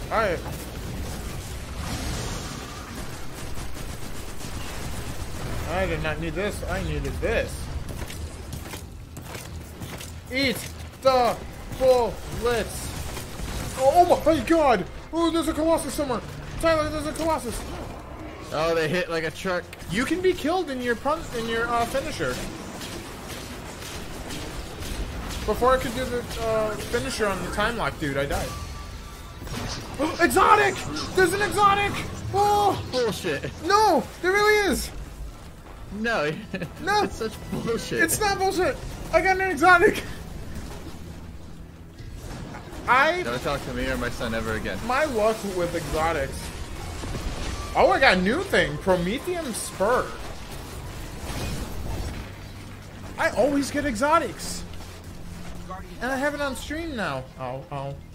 Alright. I did not need this. I needed this. Eat the bullets. Oh my god. Oh, there's a Colossus somewhere. Tyler, there's a Colossus. Oh, they hit like a truck. You can be killed in your finisher. Before I could do the finisher on the time lock, dude, I died. Oh, exotic! There's an exotic! Oh! Bullshit. No! There really is! No. No! It's such bullshit. It's not bullshit! I got an exotic! Don't talk to me or my son ever again. My luck with exotics. Oh, I got a new thing. Prometheum Spur. I always get exotics. And I have it on stream now. Oh, oh.